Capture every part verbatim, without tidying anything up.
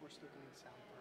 voor stukken in Sound Pro.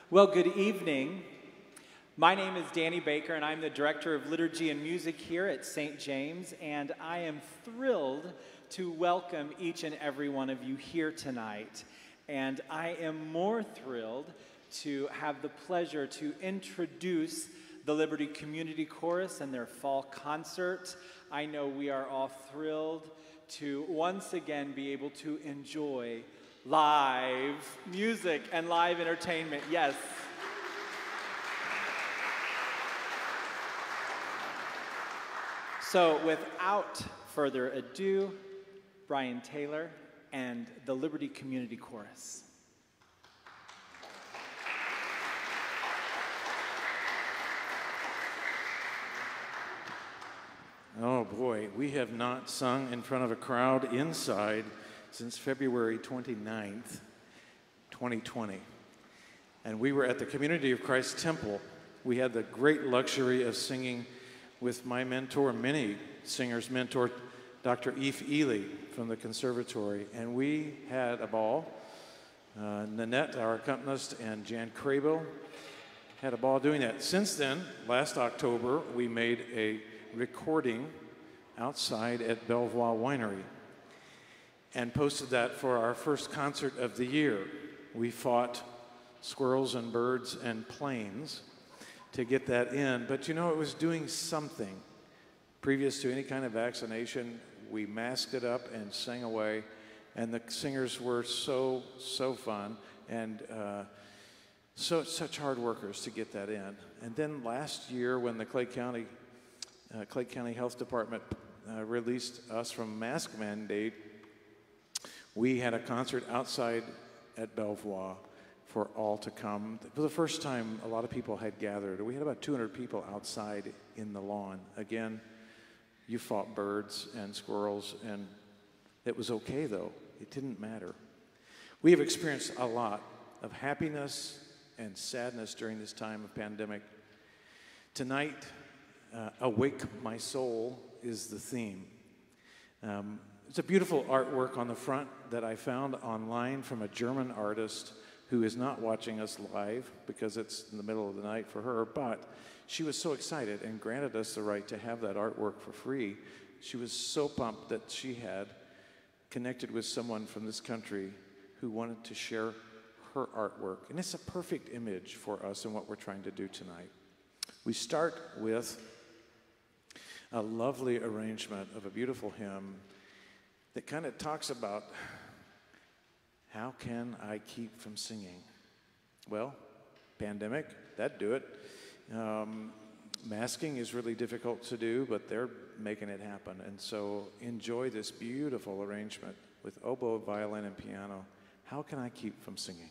Well, good evening. My name is Danny Baker, and I'm the Director of Liturgy and Music here at Saint James, and I am thrilled to welcome each and every one of you here tonight. And I am more thrilled to have the pleasure to introduce the Liberty Community Chorus and their fall concert. I know we are all thrilled to once again be able to enjoy live music and live entertainment. Yes. So without further ado, Brian Taylor and the Liberty Community Chorus. Oh boy, we have not sung in front of a crowd inside since February twenty-ninth, twenty twenty. And we were at the Community of Christ Temple. We had the great luxury of singing with my mentor, many singers' mentor, Doctor Eve Ely from the Conservatory. And we had a ball. Uh, Nanette, our accompanist, and Jan Crabo had a ball doing that. Since then, last October, we made a recording outside at Belvoir Winery and posted that for our first concert of the year. We fought squirrels and birds and planes to get that in, but you know, it was doing something. Previous to any kind of vaccination, we masked it up and sang away, and the singers were so, so fun, and uh, so such hard workers to get that in. And then last year, when the Clay County, uh, Clay County Health Department uh, released us from mask mandate, we had a concert outside at Belvoir for all to come. For the first time, a lot of people had gathered. We had about two hundred people outside in the lawn. Again, you fought birds and squirrels, and it was okay, though. It didn't matter. We have experienced a lot of happiness and sadness during this time of pandemic. Tonight, uh, Awake My Soul is the theme. Um, it's a beautiful artwork on the front that I found online from a German artist who is not watching us live because it's in the middle of the night for her, but she was so excited and granted us the right to have that artwork for free. She was so pumped that she had connected with someone from this country who wanted to share her artwork. And it's a perfect image for us and what we're trying to do tonight. We start with a lovely arrangement of a beautiful hymn that kind of talks about how can I keep from singing? Well, pandemic, that'd do it. Um, masking is really difficult to do, but they're making it happen. And so enjoy this beautiful arrangement with oboe, violin, and piano. How can I keep from singing?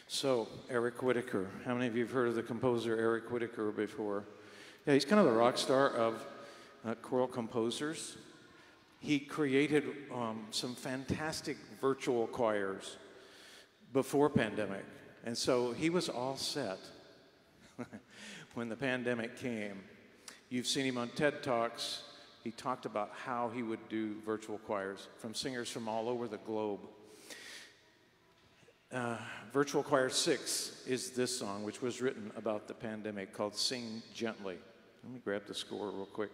So, Eric Whitacre. How many of you have heard of the composer Eric Whitacre before? Yeah, he's kind of the rock star of uh, choral composers. He created um, some fantastic virtual choirs before pandemic. And so he was all set when the pandemic came. You've seen him on TED Talks. He talked about how he would do virtual choirs from singers from all over the globe. Uh, Virtual Choir six is this song, which was written about the pandemic, called Sing Gently. Let me grab the score real quick.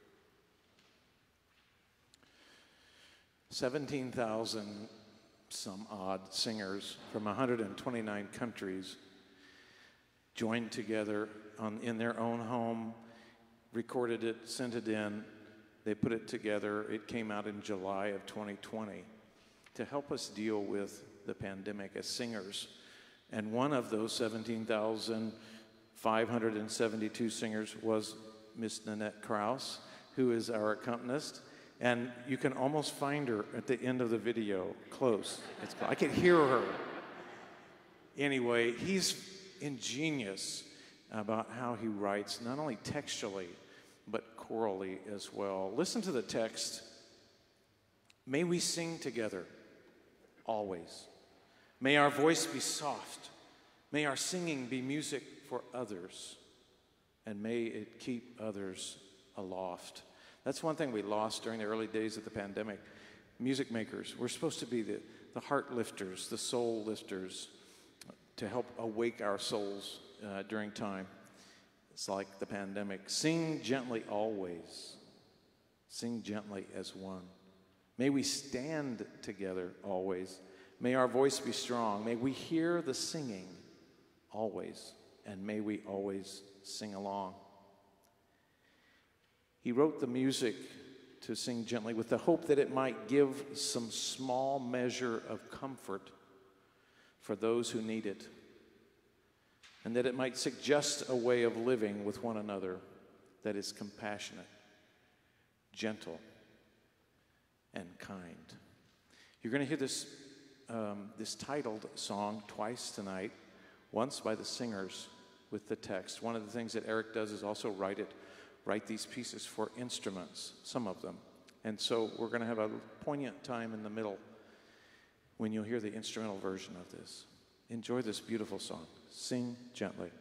seventeen thousand some odd singers from one hundred twenty-nine countries joined together on, in their own home, recorded it, sent it in. They put it together. It came out in July of twenty twenty to help us deal with the pandemic as singers. And one of those seventeen thousand five hundred seventy-two singers was Miss Nanette Krause, who is our accompanist. And you can almost find her at the end of the video, close. It's, I can hear her. Anyway, he's ingenious about how he writes, not only textually, but chorally as well. Listen to the text. May we sing together, always. May our voice be soft. May our singing be music for others. And may it keep others aloft. That's one thing we lost during the early days of the pandemic. Music makers, we're supposed to be the, the heart lifters, the soul lifters, to help awake our souls uh, during time. It's like the pandemic. Sing gently always. Sing gently as one. May we stand together always. May our voice be strong. May we hear the singing always. And may we always sing along. He wrote the music to Sing Gently with the hope that it might give some small measure of comfort for those who need it, and that it might suggest a way of living with one another that is compassionate, gentle, and kind. You're going to hear this, um, this titled song twice tonight, once by the singers with the text. One of the things that Eric does is also write it write these pieces for instruments, some of them. And so we're going to have a poignant time in the middle when you'll hear the instrumental version of this. Enjoy this beautiful song. Sing gently.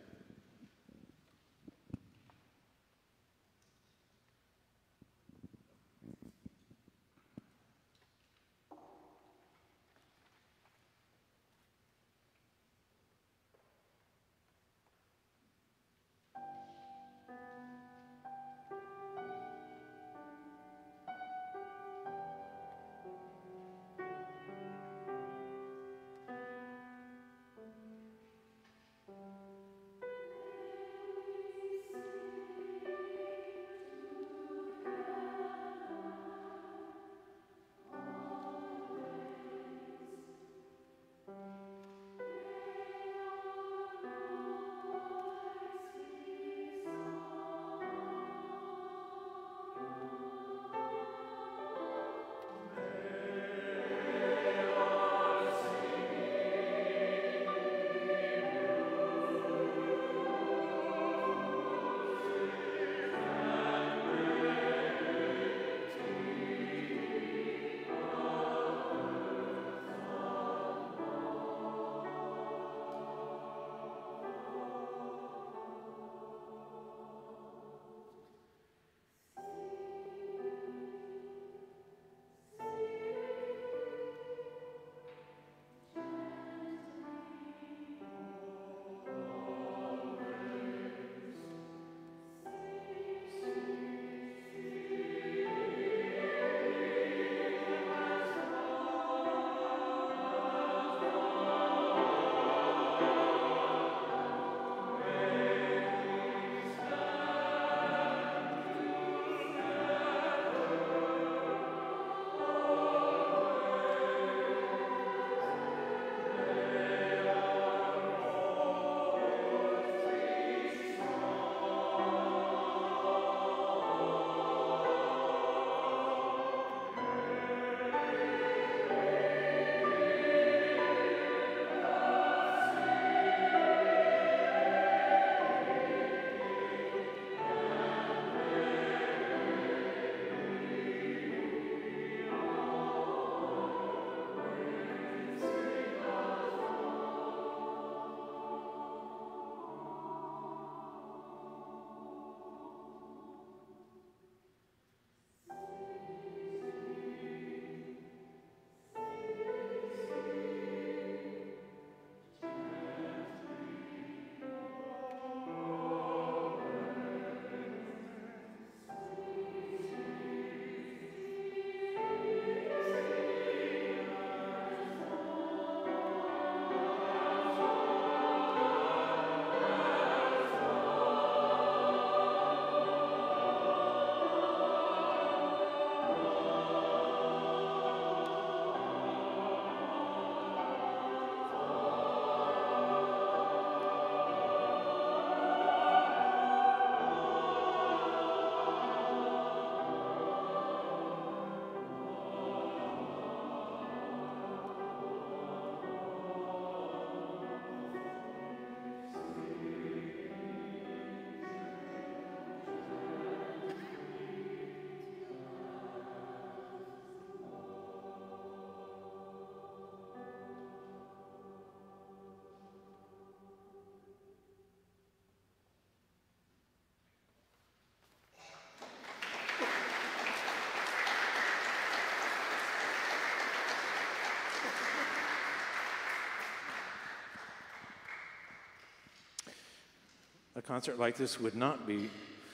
A concert like this would not be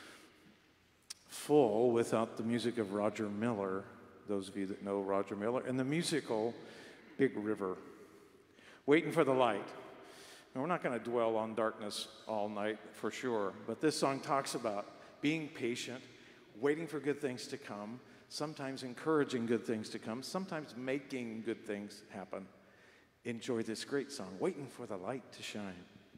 full without the music of Roger Miller, those of you that know Roger Miller, and the musical Big River, Waiting for the Light. Now, we're not going to dwell on darkness all night for sure, but this song talks about being patient, waiting for good things to come, sometimes encouraging good things to come, sometimes making good things happen. Enjoy this great song, Waiting for the Light to Shine.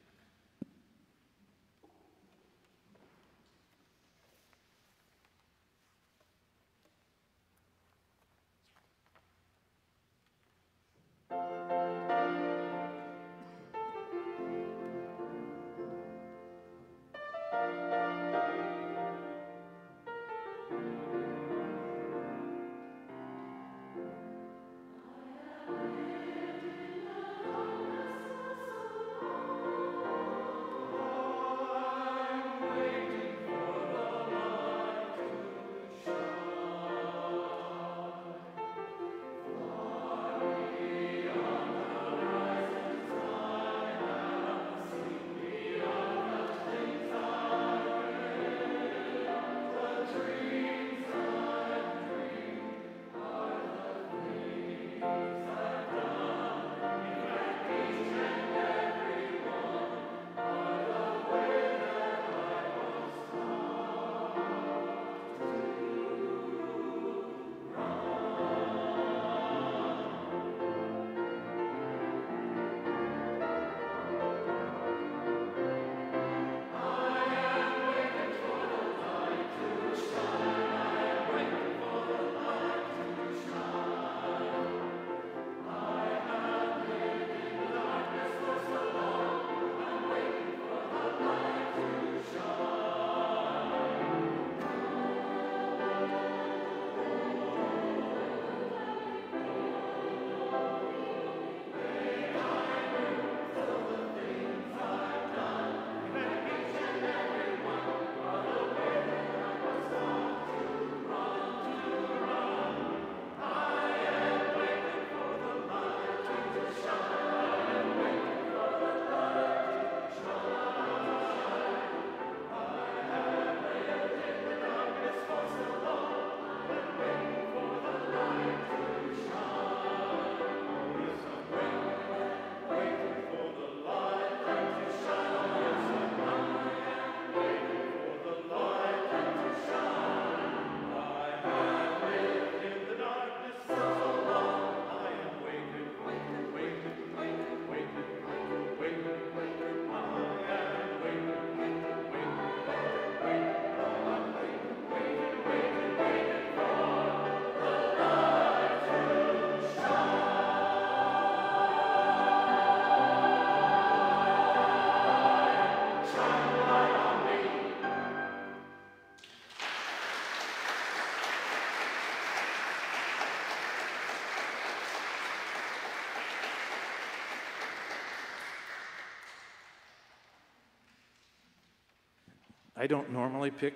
I don't normally pick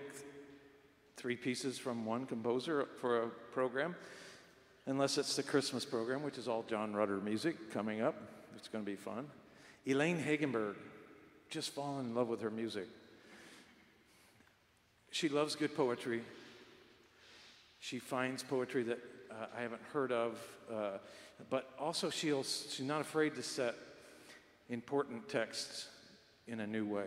three pieces from one composer for a program, unless it's the Christmas program, which is all John Rutter music coming up. It's going to be fun. Elaine Hagenberg, just fallen in love with her music. She loves good poetry. She finds poetry that uh, I haven't heard of, uh, but also she'll, she's not afraid to set important texts in a new way.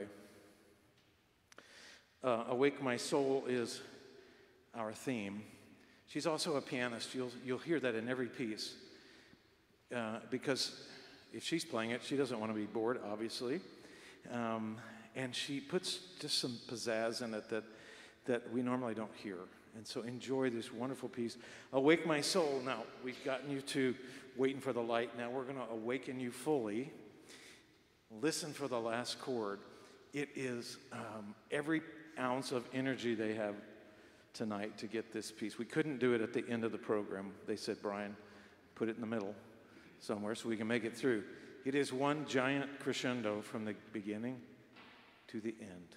Uh, Awake My Soul is our theme. She's also a pianist. You'll, you'll hear that in every piece. Uh, because if she's playing it, she doesn't want to be bored, obviously. Um, and she puts just some pizzazz in it that, that we normally don't hear. And so enjoy this wonderful piece. Awake My Soul. Now, we've gotten you to Waiting for the Light. Now we're going to awaken you fully. Listen for the last chord. It is um, every ounce of energy they have tonight to get this piece. We couldn't do it at the end of the program. They said, Brian, put it in the middle somewhere so we can make it through. It is one giant crescendo from the beginning to the end.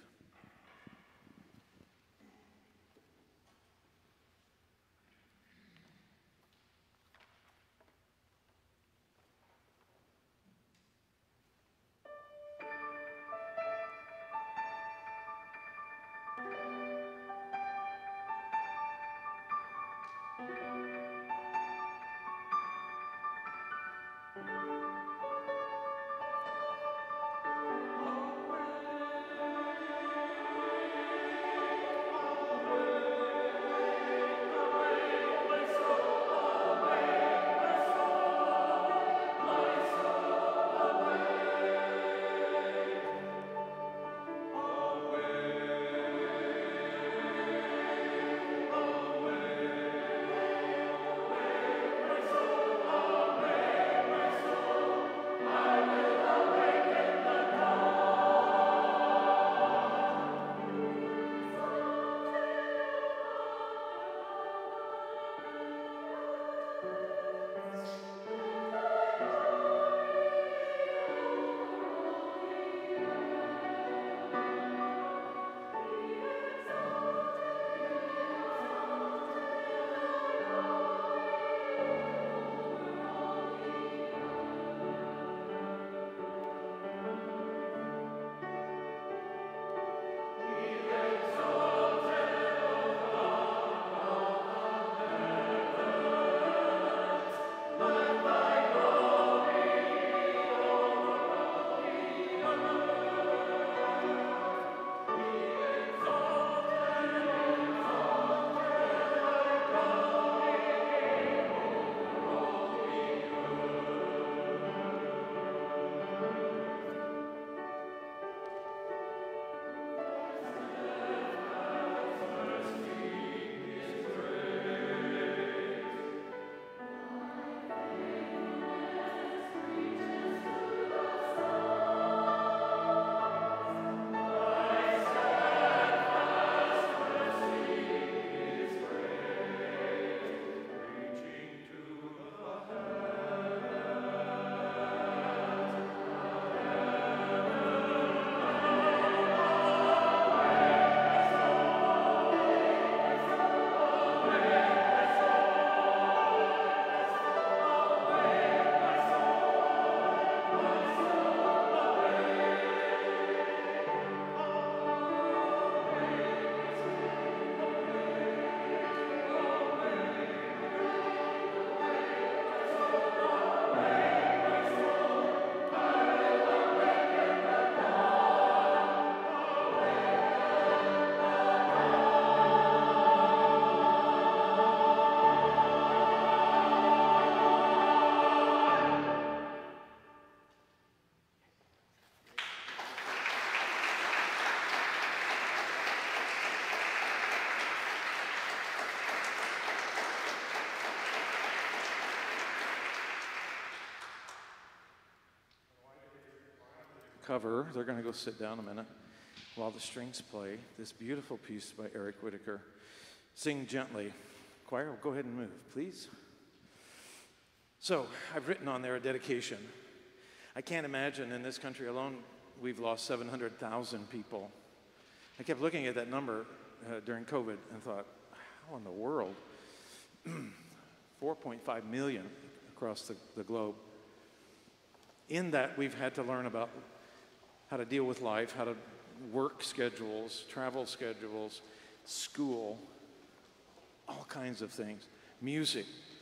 cover. They're going to go sit down a minute while the strings play this beautiful piece by Eric Whitaker. Sing Gently. Choir, go ahead and move, please. So, I've written on there a dedication. I can't imagine in this country alone we've lost seven hundred thousand people. I kept looking at that number uh, during COVID and thought, how in the world? four point five million across the, the globe. In that, we've had to learn about how to deal with life, how to work schedules, travel schedules, school, all kinds of things, music.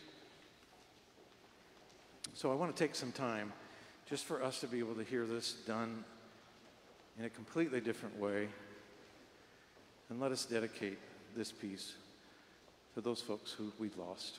So I want to take some time just for us to be able to hear this done in a completely different way, and let us dedicate this piece to those folks who we've lost.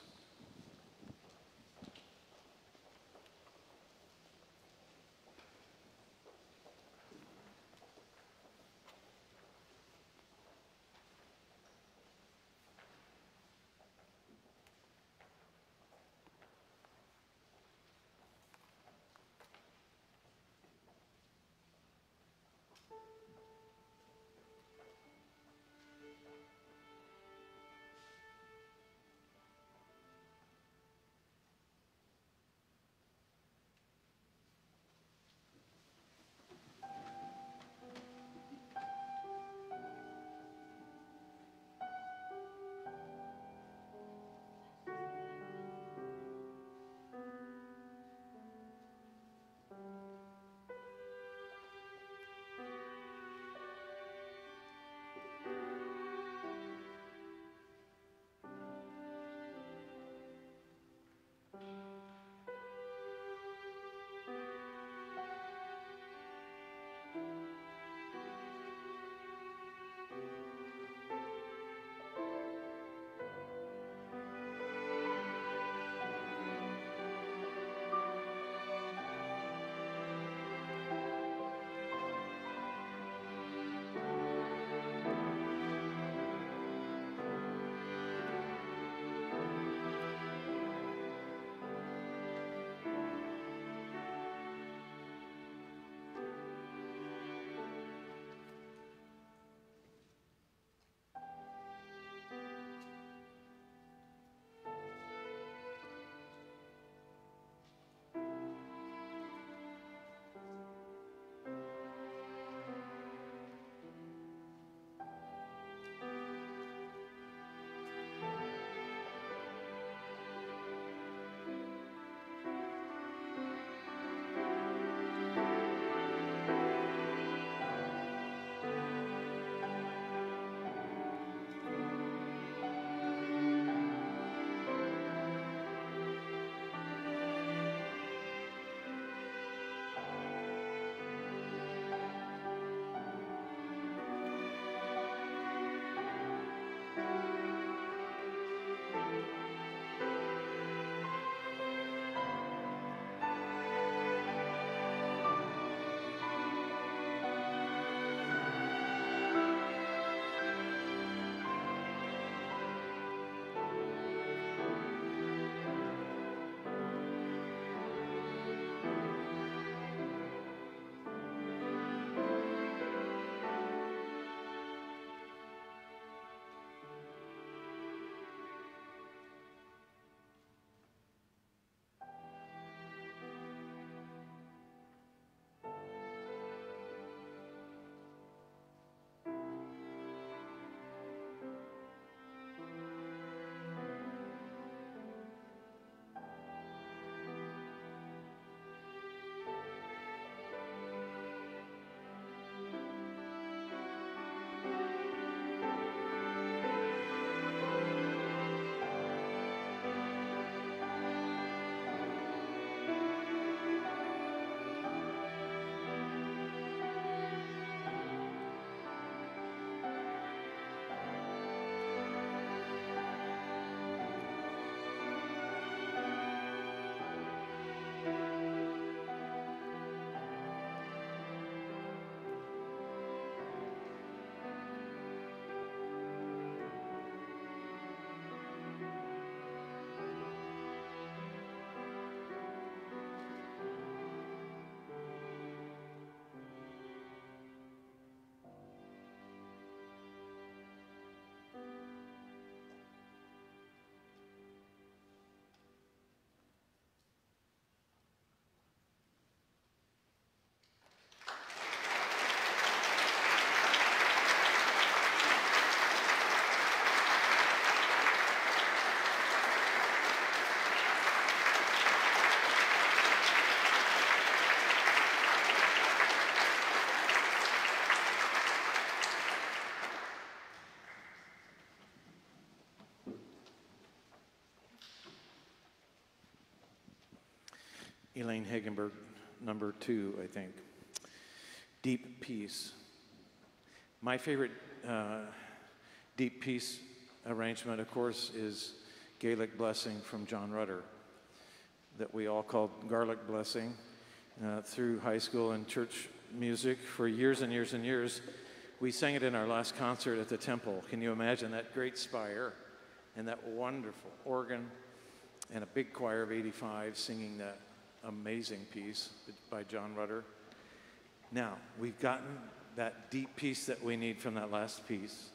Elaine Hagenberg, number two, I think. Deep Peace. My favorite uh, deep peace arrangement, of course, is Gaelic Blessing from John Rutter, that we all called Garlic Blessing uh, through high school and church music for years and years and years. We sang it in our last concert at the temple. Can you imagine that great spire and that wonderful organ and a big choir of eighty-five singing that amazing piece by John Rutter? Now, we've gotten that deep peace that we need from that last piece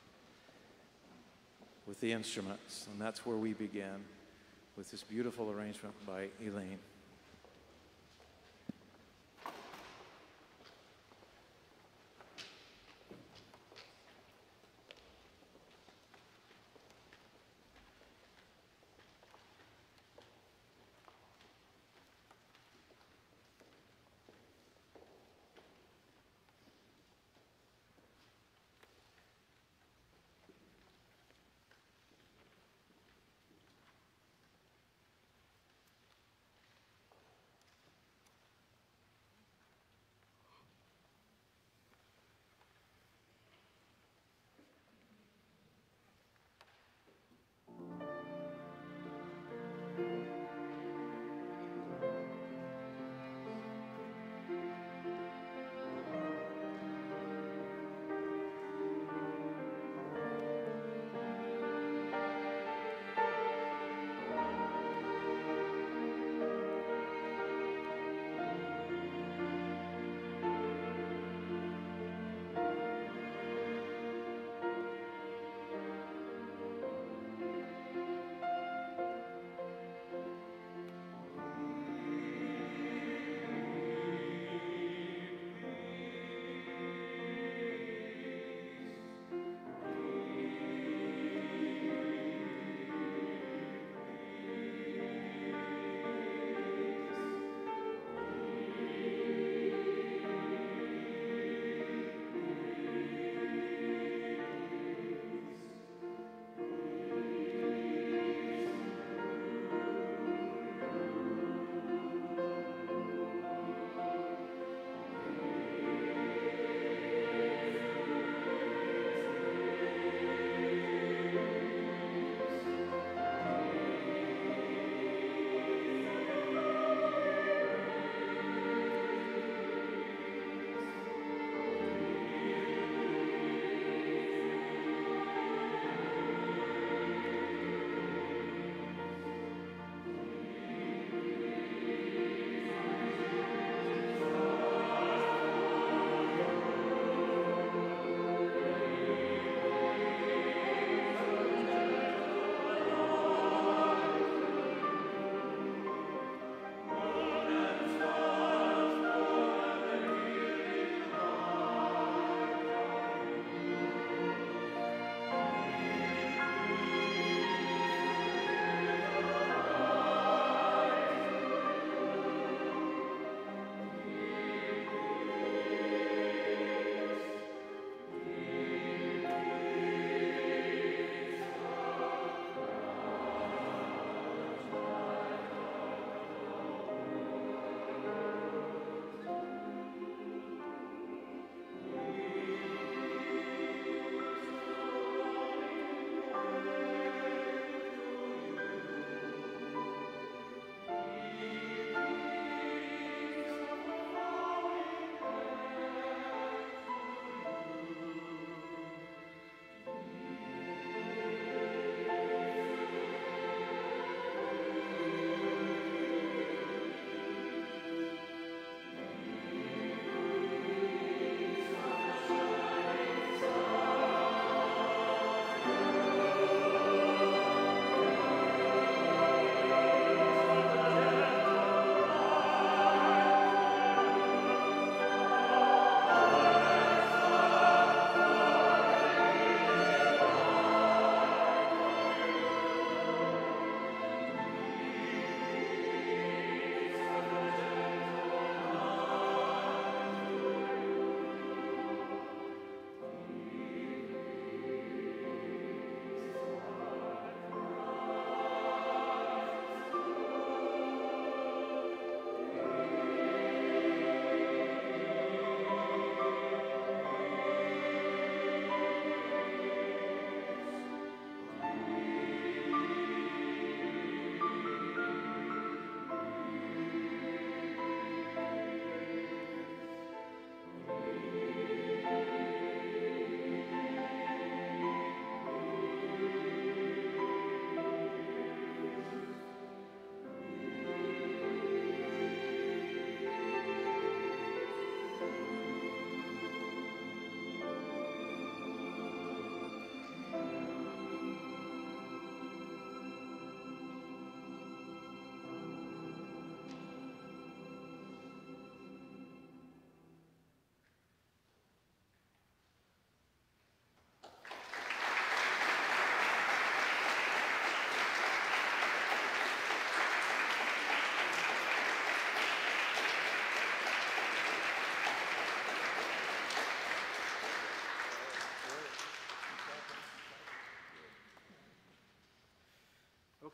with the instruments, and that's where we began with this beautiful arrangement by Elaine.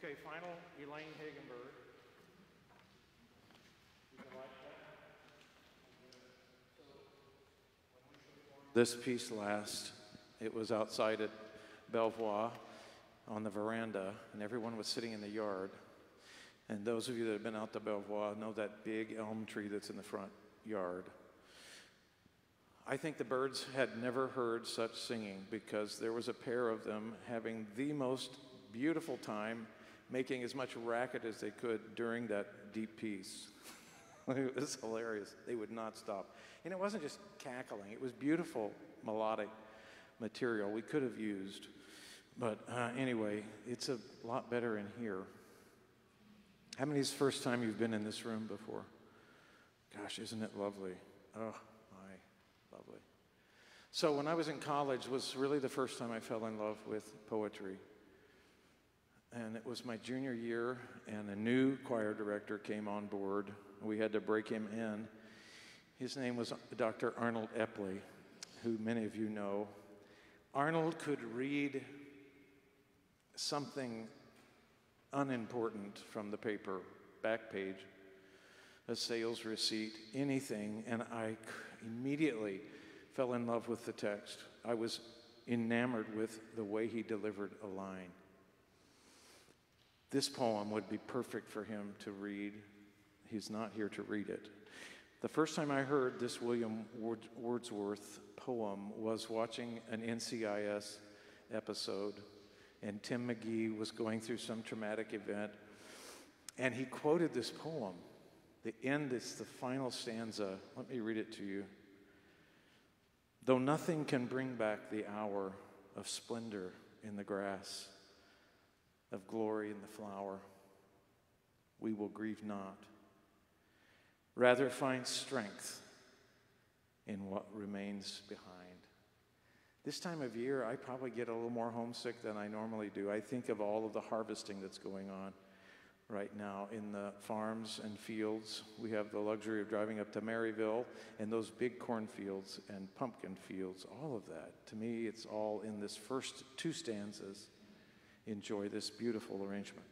Okay, final Elaine Hagenberg. You can like that. This piece last, it was outside at Belvoir on the veranda, and everyone was sitting in the yard. And those of you that have been out to Belvoir know that big elm tree that's in the front yard. I think the birds had never heard such singing because there was a pair of them having the most beautiful time making as much racket as they could during that deep piece. It was hilarious. They would not stop. And it wasn't just cackling. It was beautiful melodic material we could have used. But uh, anyway, it's a lot better in here. How many's the first time you've been in this room before? Gosh, isn't it lovely? Oh, my, lovely. So when I was in college was really the first time I fell in love with poetry. And it was my junior year, and a new choir director came on board. We had to break him in. His name was Doctor Arnold Epley, who many of you know. Arnold could read something unimportant from the paper, back page, a sales receipt, anything, and I immediately fell in love with the text. I was enamored with the way he delivered a line. This poem would be perfect for him to read. He's not here to read it. The first time I heard this William Wordsworth poem was watching an N C I S episode, and Tim McGee was going through some traumatic event, and he quoted this poem. The end is the final stanza. Let me read it to you. Though nothing can bring back the hour of splendor in the grass, of glory in the flower, we will grieve not. Rather find strength in what remains behind. This time of year, I probably get a little more homesick than I normally do. I think of all of the harvesting that's going on right now in the farms and fields. We have the luxury of driving up to Maryville, and those big cornfields and pumpkin fields, all of that. To me, it's all in this first two stanzas. Enjoy this beautiful arrangement.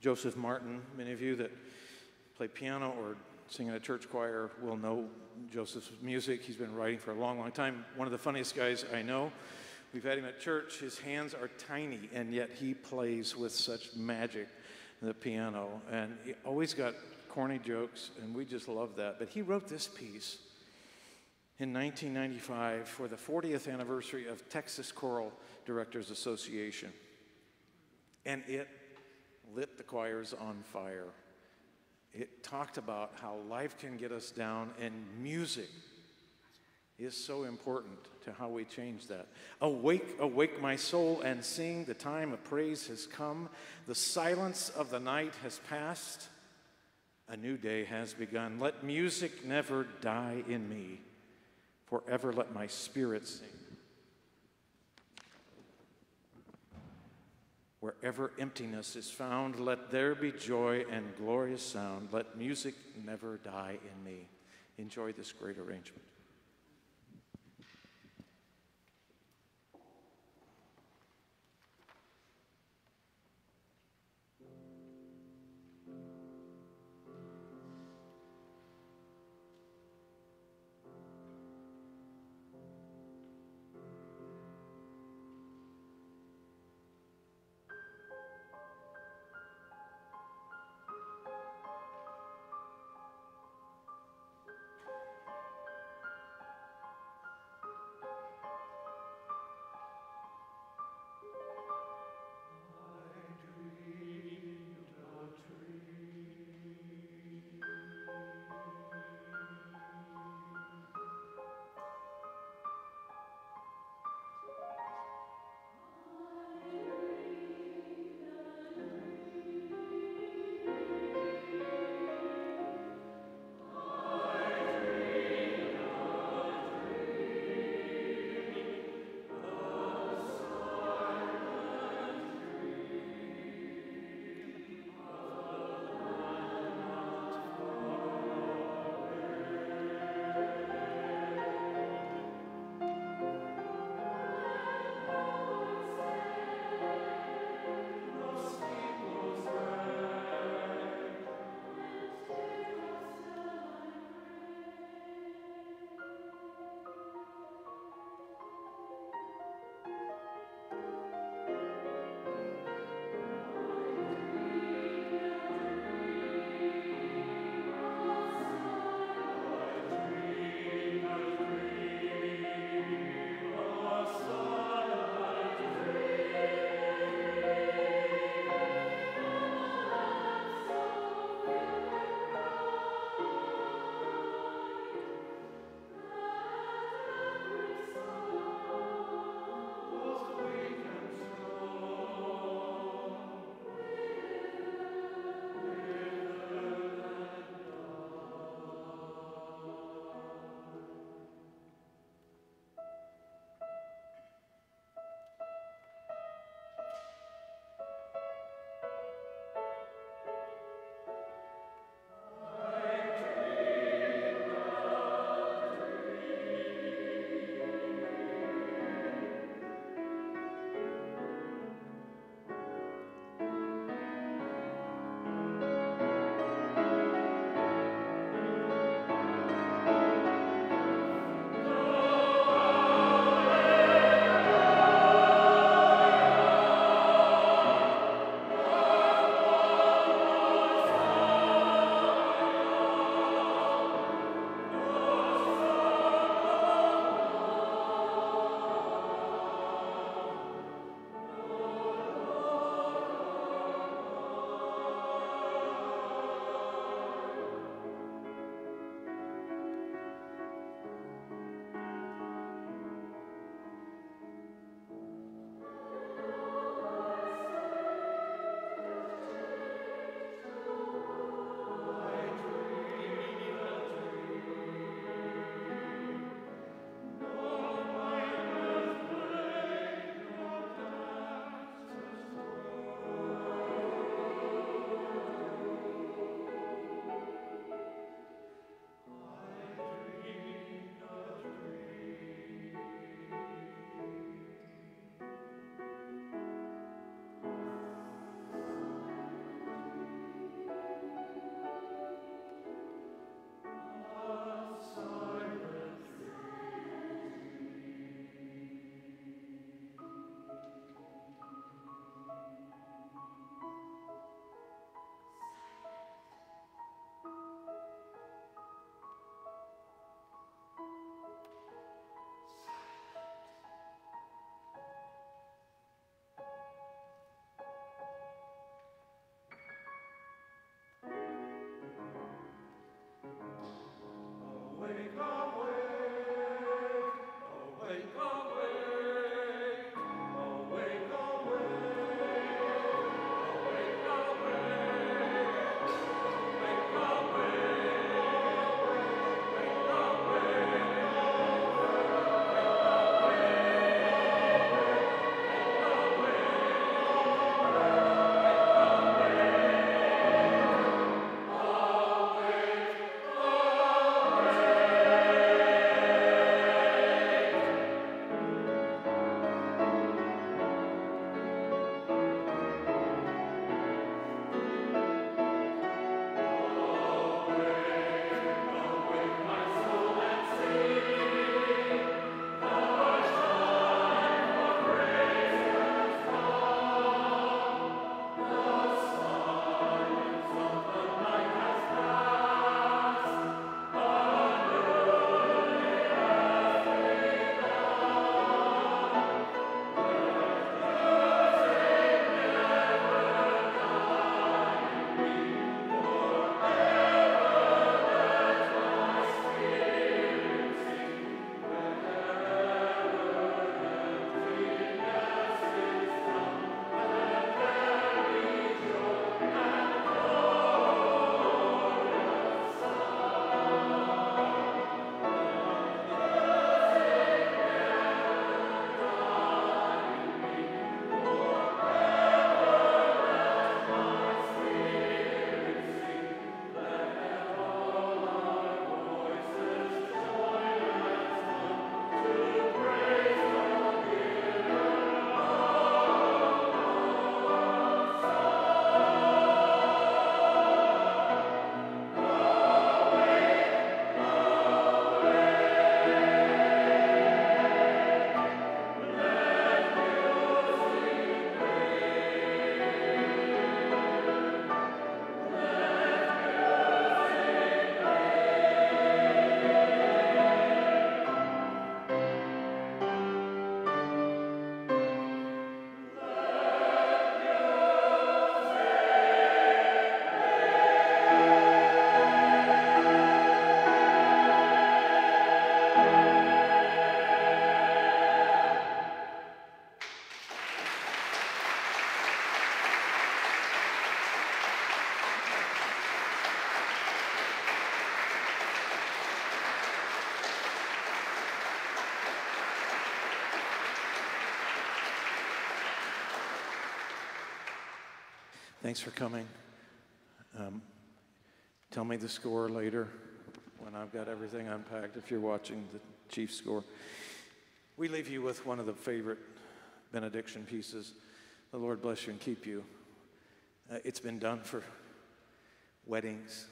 Joseph Martin. Many of you that play piano or sing in a church choir will know Joseph's music. He's been writing for a long, long time. One of the funniest guys I know. We've had him at church. His hands are tiny, and yet he plays with such magic the piano. And he always got corny jokes, and we just love that. But he wrote this piece in nineteen ninety-five for the fortieth anniversary of Texas Choral Directors Association. And it lit the choirs on fire. It talked about how life can get us down, and music is so important to how we change that. Awake, awake my soul and sing, the time of praise has come. The silence of the night has passed. A new day has begun. Let music never die in me. Forever let my spirit sing. Wherever emptiness is found, let there be joy and glorious sound. Let music never die in me. Enjoy this great arrangement. Thanks for coming. Um, tell me the score later when I've got everything unpacked, if you're watching the chief score. We leave you with one of the favorite benediction pieces. The Lord bless you and keep you. Uh, it's been done for weddings,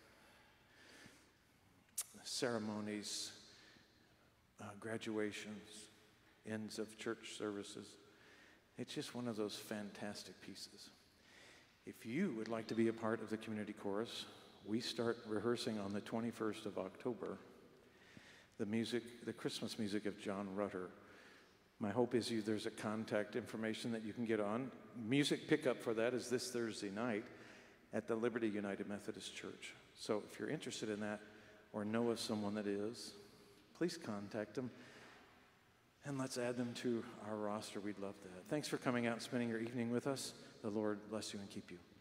ceremonies, uh, graduations, ends of church services. It's just one of those fantastic pieces. If you would like to be a part of the community chorus, we start rehearsing on the twenty-first of October, the music, the Christmas music of John Rutter. My hope is you, there's a contact information that you can get on. Music pickup for that is this Thursday night at the Liberty United Methodist Church. So if you're interested in that or know of someone that is, please contact them and let's add them to our roster. We'd love that. Thanks for coming out and spending your evening with us. The Lord bless you and keep you.